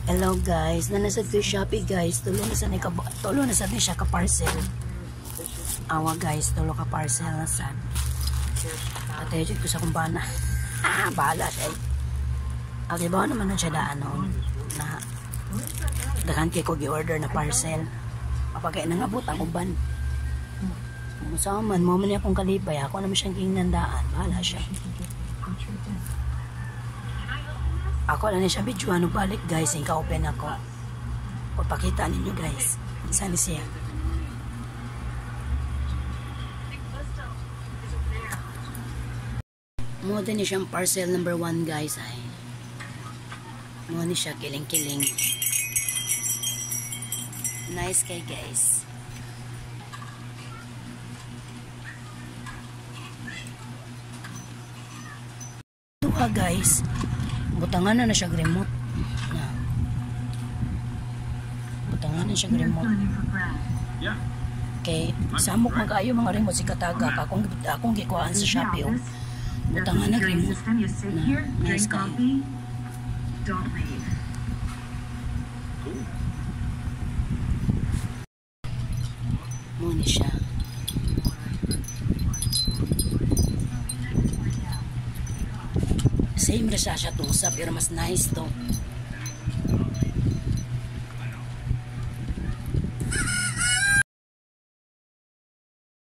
Hello guys, nanasad ko yung Shopee guys. Tulo na sad ni siya ka parcel. Awa guys, tulo ka parcel na sad. Atejud ko sa kumpana. Bahala siya. Okay ba naman na siya daan noon na daghan kay ko gi-order na parcel. Mapagay nang abot ang uban. Musaman mo man akong kalipay, ako naman siyang ginandaan. Bahala siya. Ako lang siya video, ano balik guys, yung ka-open ako. Pagpakita ninyo guys, saan siya. Mo din siyang parcel number 1 guys ay. Mo ni siya kiling-kiling. Nice kay guys. Duha guys. Butangan na siya remote. Butangan na siya remote. Okay, samok mag-ayo mga remote si Kataga. Akong gikuhaan sa Shopee. Oh. Butangan na remote. Nice kayo. Muna siya. Same ra siya tusap pero mas nice to.